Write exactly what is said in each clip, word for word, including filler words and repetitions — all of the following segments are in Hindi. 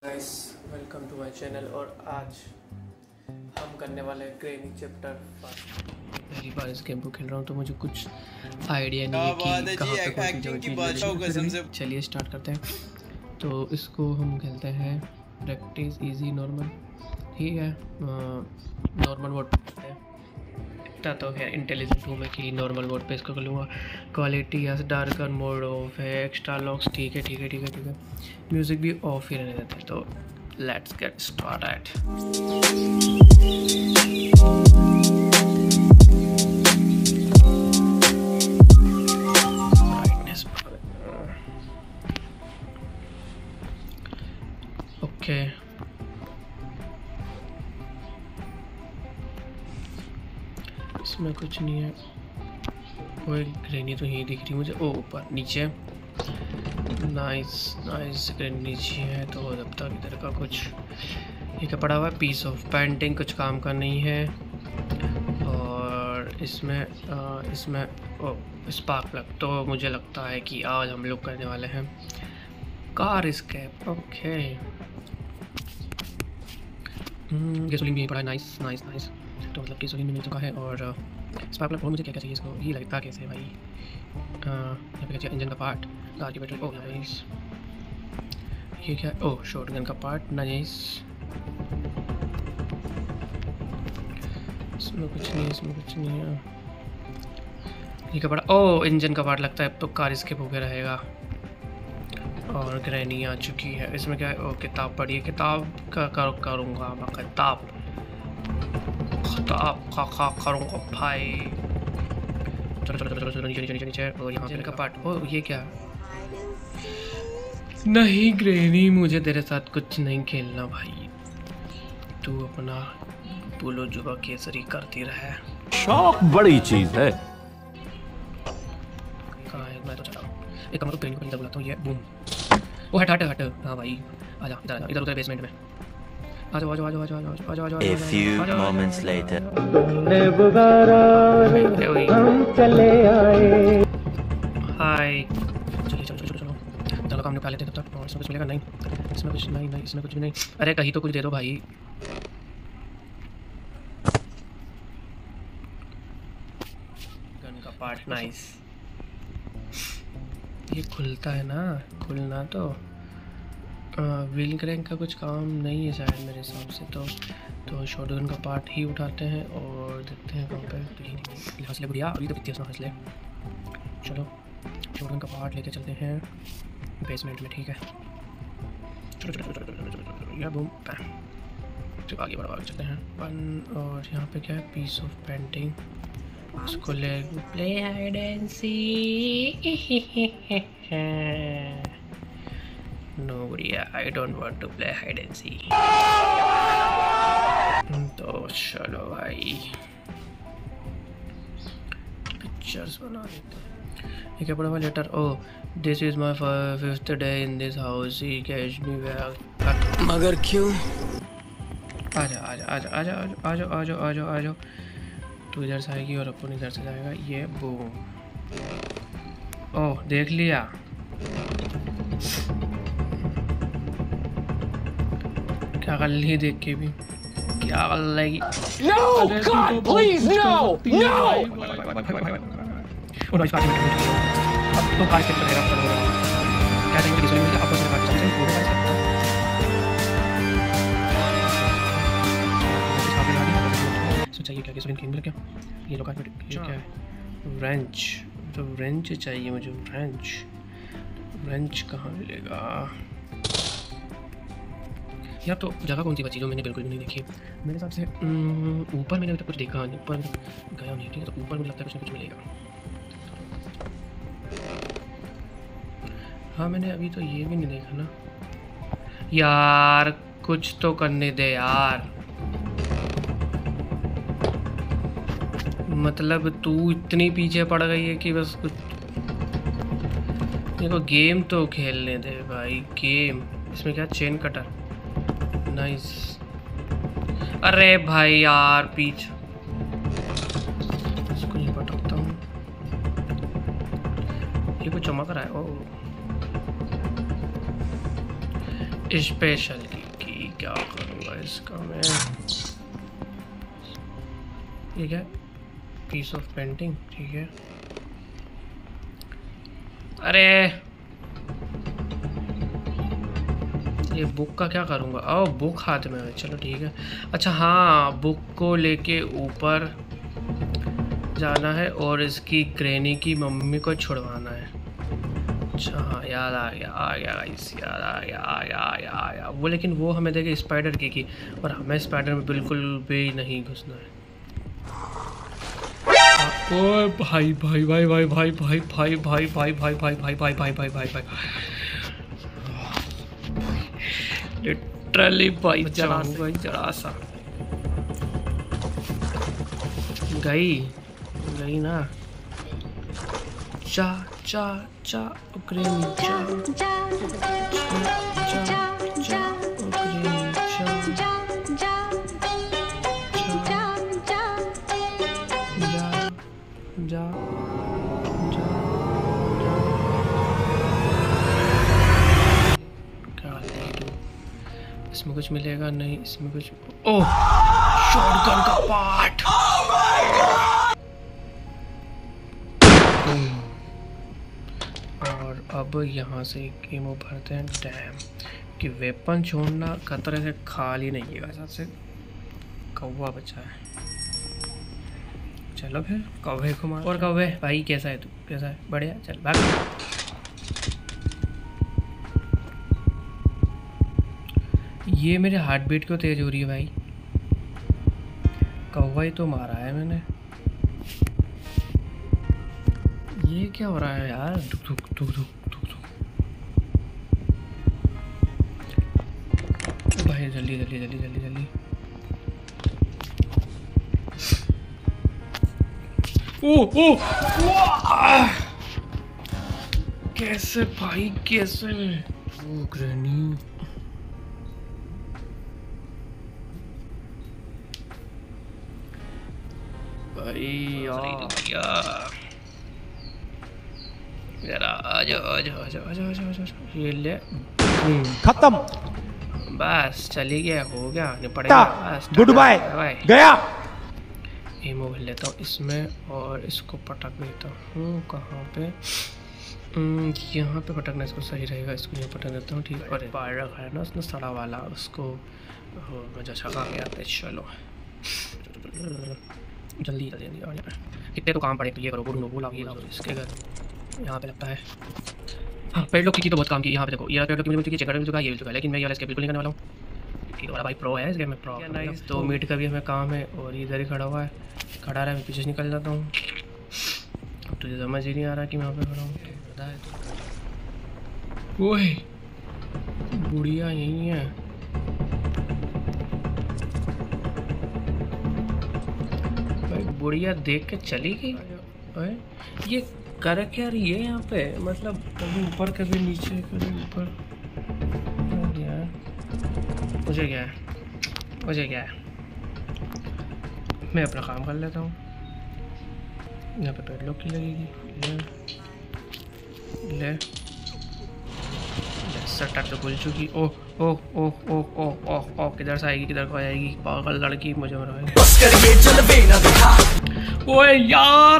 Guys, welcome to my channel. और आज हम करने वाले हैं ग्रेनी चैप्टर फर्स्ट। पहली बार इस गेम को खेल रहा हूँ तो मुझे कुछ आइडिया नहीं है कि कहाँ पे कौन सी जगह चीज़ है। चलिए स्टार्ट करते हैं। तो इसको हम खेलते हैं प्रैक्टिस इजी नॉर्मल, ठीक है। नॉर्मल मोड पे करते हैं। इतना तो है इंटेलिजेंट हूँ मैं कि नॉर्मल मोड पे इसको कर लूँगा। क्वालिटी या डार्कर मोड ऑफ है, एक्स्ट्रा लॉक्स ठीक है ठीक है ठीक है ठीक है। म्यूज़िक भी ऑफ ही रहने देते हैं। तो लेट्स गेट स्टार्टेड। ओके, इसमें कुछ नहीं है। वो एक ग्रेनी तो यही दिख रही मुझे। ओ ऊपर नीचे, नाइस नाइस। ग्रेनी नीचे है तो जब तक इधर का कुछ ये क्या पड़ा हुआ है, पीस ऑफ पेंटिंग, कुछ काम का नहीं है। और इसमें आ, इसमें ओ स्पार्क प्लग। तो मुझे लगता है कि आज हम लोग करने वाले हैं कार एस्केप। ओके, गैसोलीन भी यहीं पड़ा है। Nice nice nice. तो मतलब गैसोलीन भी मिल चुका है। और स्पार्क प्लग और मुझे क्या क्या चाहिए इसको, ये लगता कैसे भाई। यहाँ पे क्या चाहिए, इंजन का पार्ट, कार की बैटरी। Oh nice. ये क्या, ओह शॉटगन का पार्ट, नाइस। इसमें कुछ नहीं, इसमें कुछ नहीं है। ये क्या पड़ा, ओह इंजन का पार्ट लगता है। अब तो कार स्केप होकर रहेगा। और ग्रैनी आ चुकी है। इसमें क्या है, ओ किताब पढ़ी है। किताब का कर, करूँगा मैं किताब किताब का खा करूँगा भाई। चलो चलो चलो चलो नीचे नीचे नीचे नीचे। और यहाँ से का पार्ट। ओ ये क्या, नहीं ग्रैनी मुझे तेरे साथ कुछ नहीं खेलना भाई। तू अपना बोलो जुबा केसरी करती रहे। शौक बड़ी चीज है। कहाँ है, मैं तो चला एक कमर को पेन को बुलाता हूँ। ये बूम, वो हट हट हट। हाँ भाई आजा इधर इधर उधर बेसमेंट में। आजा आजा आजा आजा आजा आजा आजा। A few moments later. हम चले आए। हाय, चलिए चलो चलो चलो चलो काम निकाल लेते हैं तब तक। और इसमें कुछ मिलेगा नहीं, इसमें कुछ नहीं नहीं इसमें कुछ भी नहीं। अरे कहीं तो कुछ दे दो भाई। गन का पार्ट, नाइस। ये खुलता है ना, खुलना तो व्हील क्रैंक का कुछ काम नहीं है शायद मेरे हिसाब से। तो तो शॉटगन का पार्ट ही उठाते हैं और देखते हैं कहाँ पे। तो यही हंसले बढ़िया, अभी तो कितने हंसले। चलो शॉटगन का पार्ट लेके चलते हैं बेसमेंट में, ठीक है। चलो चलो चलो चलो चलो या बूम, चलो आगे बढ़ा आगे चलते हैं वन। और यहाँ पे क्या है, पीस ऑफ पेंटिंग। उसको ले play hide and seek. No, बढ़िया, I don't want to play hide and seek. तो चलो भाई पिक्चर्स बना देते हैं। ये क्या पड़ा हुआ, letter. Oh this is my fifth day in this house, he catch me back. मगर क्यों? आजा आजा आजा आजा आजा आजा आजा आजा। तू इधर से आएगी और अपन इधर से जाएगा। ये बूम। ओह देख लिया। क्या कर ली देख के भी, क्या कर लेगी। No, God, please, no, no. अब तो काज कर रहेगा क्या चाहिए किसी में आपस में बात चल रही है। सोचा ये क्या किसी ने मिल क्या, ये लोग ये क्या है, रेंच। तो रेंच चाहिए मुझे, रेंच। रेंच कहाँ मिलेगा यार। तो जगह कौन सी बची जो मैंने बिल्कुल भी नहीं देखी मेरे हिसाब से। ऊपर मैंने अभी तक कुछ देखा नहीं, ऊपर गया नहीं, ठीक है। तो ऊपर मुझे लगता है कुछ ना कुछ मिलेगा। हाँ मैंने अभी तो ये भी नहीं देखा ना यार। कुछ तो करने दे यार, मतलब तू इतनी पीछे पड़ गई है कि बस कुछ देखो। गेम तो खेलने दे भाई, गेम। इसमें क्या, चेन कटर, नाइस। अरे भाई यार पीछे, इसको नहीं पटकता हूँ। ये कुछ चमक रहा है। ओ स्पेशल की, की क्या करूँगा इसका मैं। ठीक है, पीस ऑफ पेंटिंग, ठीक है। अरे ये बुक का क्या करूँगा? ओ बुक हाथ में है, चलो ठीक है। अच्छा हाँ, बुक को लेके ऊपर जाना है और इसकी ग्रैनी की मम्मी को छुड़वाना है। अच्छा हाँ, याद आ गया आ गया गाइस, याद आ गया आ गया आ गया आ गया वो। लेकिन वो हमें देखे स्पाइडर की की और हमें स्पाइडर में बिल्कुल भी नहीं घुसना है। ओ भाई भाई भाई भाई भाई भाई भाई भाई भाई भाई भाई भाई भाई भाई भाई भाई भाई लिटरली भाई जरा भाई जरा सा गई गई ना। चा चा चा ग्रेनी चा चा चा चा ग्रेनी चा जा जा क्या इसमें कुछ मिलेगा नहीं, इसमें कुछ। ओह शॉटगन का पार्ट। और अब यहाँ से गेम भरते हैं। डैम कि वेपन छोड़ना खतरे से खाली नहीं है। सबसे कौवा बचा है, चलो फिर कौवे को मार। और कौवे भाई कैसा है तू, कैसा है? बढ़िया, चल भाग। ये मेरे हार्ट बीट क्यों तेज हो रही है भाई? कौवा ही तो मारा है मैंने। ये क्या हो रहा है यार? दुख दुख दुख दुख दुख दुख। भाई जल्दी जल्दी जल्दी जल्दी जल्दी। ओ ओ कैसे भाई कैसे? ओ ग्रैनी भाई यार जरा आजा आजा आजा आजा आजा आजा। ये ले खत्म, बस चली गया, हो गया, निपटेगा बस। गुड बाय, गया। एमो भर लेता हूँ इसमें और इसको पटक देता हूँ। कहाँ पे? यहाँ पे पटकना इसको सही रहेगा। इसको यहाँ पटक देता हूँ, ठीक है। और बाहर रखा है ना उसने सड़ा वाला, उसको मजा छका गया। चलो जल्दी जल्दी जल्दी। कितने तो काम पड़े, तो ये करो बोलो बोला ये करो। इसके घर यहाँ पे लगता है हाँ पेड़ की तो बहुत काम की। यहाँ पे देखो ये पेड़ की मुझे चेक कर चुका है, ये भी चुका है, लेकिन मैं ये वाला इसके बिल्कुल नहीं करने वाला हूँ। ठीक है भाई, प्रो है इसलिए मैं प्रो। नाइस, तो मीट का भी हमें काम है। और इधर ही खड़ा हुआ है, खड़ा रहा है, मैं पीछे निकल जाता हूँ। अब तुझे समझ ही नहीं आ रहा कि मैं वहाँ पे खड़ा हूँ। ओए बुढ़िया यही है। भाई बुढ़िया देख के चली गई। ओए ये कर क्या रही है यहाँ पे? मतलब कभी ऊपर कभी नीचे कभी ऊपर। मुझे क्या है मुझे क्या है मैं अपना काम कर लेता हूँ। यहाँ पे पेडलॉक की लगेगी। ले ले सट्टा तो खुल चुकी। ओह ओह ओह ओह ओह ओह ओह किधर से आएगी, किधर को आएगी? पागल लड़की मुझे मराएगी। ओए यार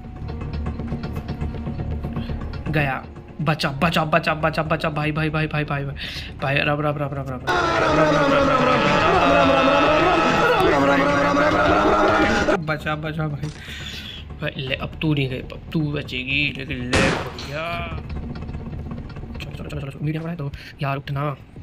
गया। बचा बचा बचा बचा बचा भाई भाई भाई भाई भाई भाई रब रब रब रब रब बचा बचा भाई भाई। ले अब तू नहीं गई, अब तू बचेगी, लेकिन ले भैया। चलो चलो चलो चलो मीडियम है तो यार उठना।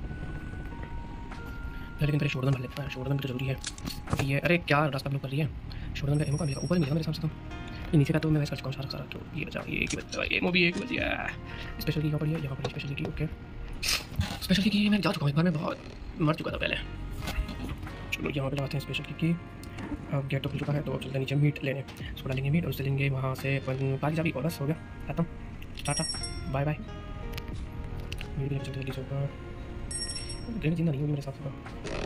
लेकिन तेरे शोल्डर भर लेता है, शोल्डर तो जरूरी है ये। अरे क्या रास्ता ब्लॉक कर रही है? शोल्डर का एमो का मिलेगा, ऊपर मिलेगा मेरे हिसाब से तो। ये नीचे का तो मैं वैसे कर सारा सारा तो ये बचा, ये एक ही बचा, ये एमो भी एक बच गया। स्पेशल की यहाँ पर है, यहाँ पर स्पेशल की। ओके स्पेशल की मैं जा चुका हूँ एक बार, मैं बहुत मर चुका था पहले। चलो यहाँ पे लगाते हैं स्पेशल की। अब गेट तो खुल चुका है, तो चलते नीचे मीट लेने। उसको डालेंगे मीट और उससे लेंगे वहाँ से बाकी चाबी और बस हो गया खत्म। Tata bye bye. मीट भी जल्दी जल्दी से होगा, गेम जिंदा नहीं होगी मेरे साथ होगा।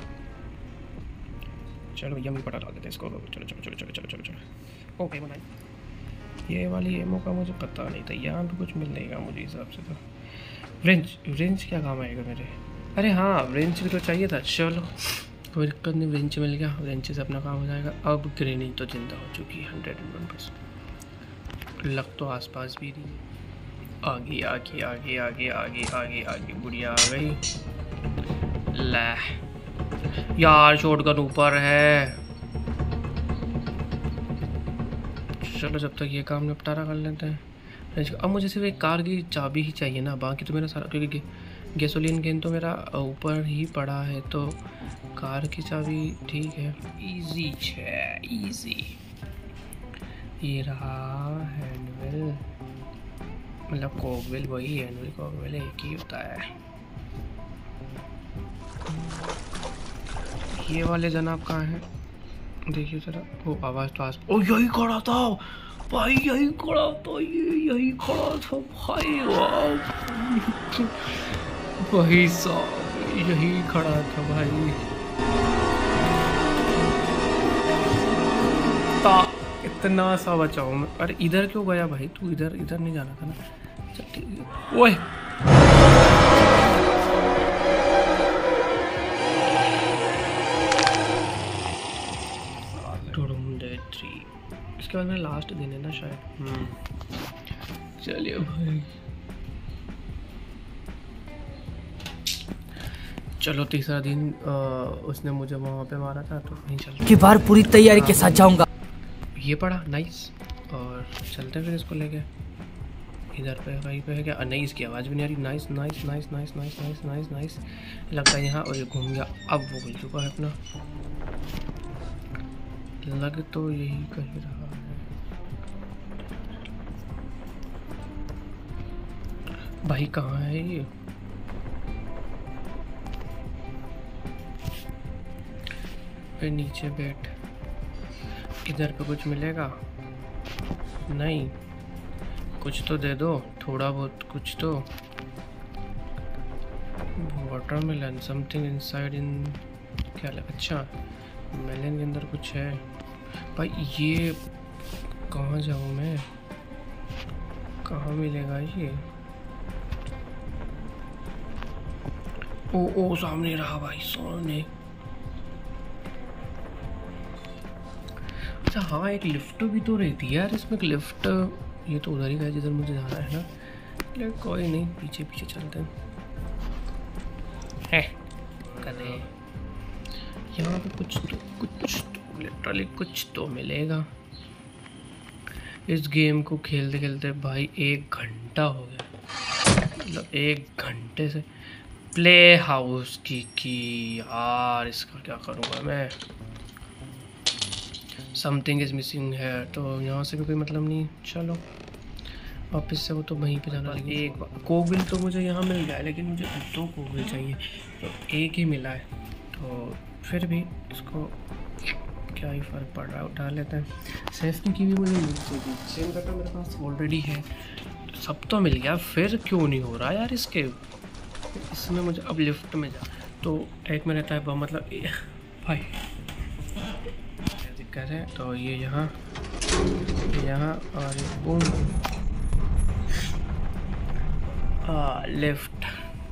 चलो भैया मीट पटा डाल देते हैं इसको। चलो चलो चलो चलो चलो चलो चलो ओके बनाई। ये वाली एमो का मुझे पता नहीं था, यहाँ पे कुछ मिल जाएगा मुझे हिसाब से तो। रेंज रेंज क्या काम आएगा मेरे? अरे हाँ रेंच भी तो चाहिए था। चलो कोई दिक्कत नहीं, रेंच मिल गया, रेंच से अपना काम हो जाएगा। अब ग्रेनी तो जिंदा हो चुकी है हंड्रेड एंड वन परसेंट। लग तो आसपास भी रही। आगे आगे आगे आगे आगे आगे आगे बुढ़िया आ गई। ला यार शॉटगन ऊपर है। चलो जब तक ये काम निपटारा कर लेते हैं। अब मुझे सिर्फ एक कार की चाबी ही चाहिए ना, बाकी तो मेरा सारा, क्योंकि गैसोलीन कैन तो मेरा ऊपर ही पड़ा है, तो कार की चाबी ठीक है। इजी है इजी। ये रहा हैंडविल, मतलब कॉकविल, वही हैंडविल कॉकविल एक ही होता है। ये वाले जनाब कहाँ हैं? देखिए जरा, वो आवाज़ तो आस, ओ यही खड़ा था भाई, यही खड़ा था, ये यही खड़ा था भाई। वाह वही साहब यही खड़ा था भाई। ता इतना सा बचाओ मैं। अरे इधर क्यों गया भाई तू? इधर इधर नहीं जाना था ना। चल ठीक है। ओए इसके बाद में लास्ट दिन है ना शायद। चलिए भाई चलो तीसरा दिन। आ, उसने मुझे वहाँ पे मारा था तो वहीं चलते की बार पूरी तैयारी के साथ जाऊंगा। ये पड़ा नाइस। और चलते हैं फिर इसको लेके। इधर पे कहीं पे है क्या? नहीं इसकी आवाज़ भी नहीं आ रही। Nice nice nice nice nice nice nice nice लगता है यहाँ। और ये घूम गया, अब वो खुल चुका है अपना। लग तो यही कहीं रहा है भाई। कहाँ है ये? पे नीचे बैठ। इधर पे कुछ मिलेगा? नहीं, कुछ तो दे दो, थोड़ा बहुत कुछ तो। वाटरमेलन समथिंग इनसाइड इन, क्या लगा? अच्छा मेलन के अंदर कुछ है भाई। ये कहाँ जाऊँ मैं? कहाँ मिलेगा ये? ओ ओ सामने रहा भाई, सामने। अच्छा हाँ, एक लिफ्ट भी तो रहती है यार इसमें। लिफ्ट ये तो उधर ही गया जिधर मुझे जाना है ना। लेकिन कोई नहीं, पीछे पीछे चलते हैं। करें यहाँ पे कुछ तो कुछ तो लिटरली कुछ तो मिलेगा। इस गेम को खेलते खेलते भाई एक घंटा हो गया, मतलब एक घंटे से। प्ले हाउस की की यार, इसका क्या करूँगा मैं? समथिंग इज मिसिंग है, तो यहाँ से भी कोई मतलब नहीं। चलो वापस से वो तो वहीं पे जाना। लेकिन एक कोविल तो मुझे यहाँ मिल गया है, लेकिन मुझे दो कोविल चाहिए, तो एक ही मिला है। तो फिर भी इसको क्या ही फ़र्क पड़ रहा है, उठा लेते हैं। सेफ्टी की भी मुझे मिल चाहिए। चेन कटर मेरे पास ऑलरेडी है, तो सब तो मिल गया, फिर क्यों नहीं हो रहा यार इसके? इसमें मुझे अब लिफ्ट में जा, तो एक में रहता है वो, मतलब भाई क्या दिक्कत है? तो ये यहाँ यहाँ और बूम लेफ्ट।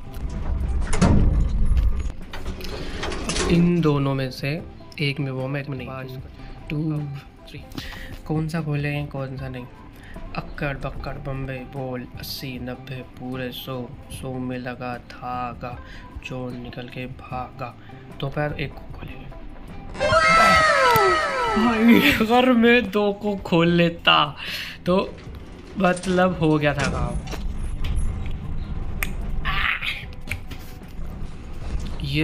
अब इन दोनों में से एक में वो, मैं एक में नहीं। टू थ्री कौन सा खोलें कौन सा नहीं? अक्कड़ बक्कड़ बम्बे बोल, अस्सी नब्बे पूरे सौ, सौ में लगा धागा, चोर निकल के भागा। तो पैर एक को खोलेंगे भाई। अगर मैं दो को खोल लेता तो मतलब हो गया था काम। ये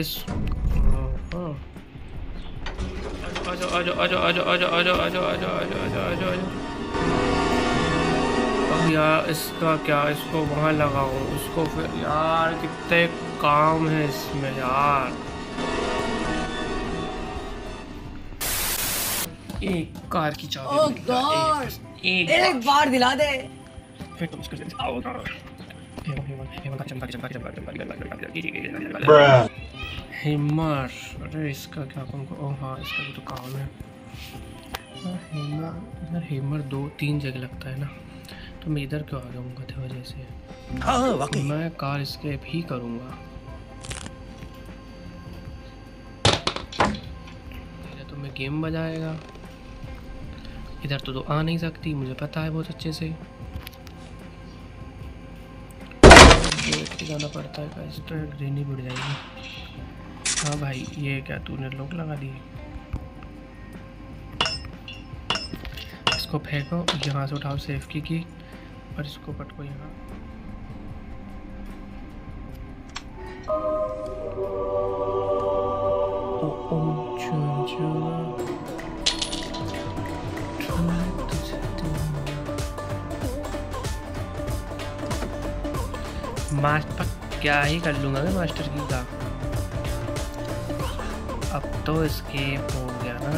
आजो आजो आजो आजो आजो आजो आजो आजो आजो आजो आजो आजो। अब यार इसका क्या, इसको वहाँ लगाऊं, उसको फिर यार कितने काम है इसमें यार। एक कार की चाबी oh एक, एक, एक बार दिला दे फिर तुम इसको हिमर। अरे इसका क्या काम? ओ हाँ, इसका भी तो काम है। हिमर, हिमर दो तीन जगह लगता है ना, तो मैं इधर क्यों आ गया हूँ गधे वजह से? मैं कार स्केप ही करूँगा। गेम बजाएगा। इधर तो, तो आ नहीं सकती, मुझे पता है बहुत अच्छे से। जाना पड़ता है गाइस, तो ग्रेनी बढ़ जाएगी। हाँ भाई, ये क्या तूने लोग लगा दिए? इसको फेंको, यहाँ से उठाओ सेफ की की, और इसको पटको यहाँ। ओ ओ चुन मास्टर क्या ही कर लूँगा मैं मास्टर की का। अब तो escape हो गया ना।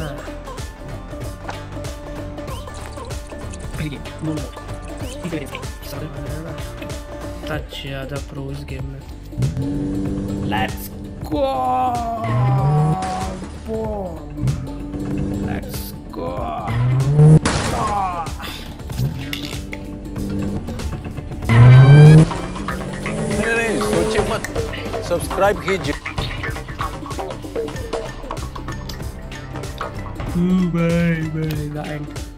टच ज़्यादा प्रो इस गेम में। Let's go, let's go। Subscribe कीजिए। Bye bye.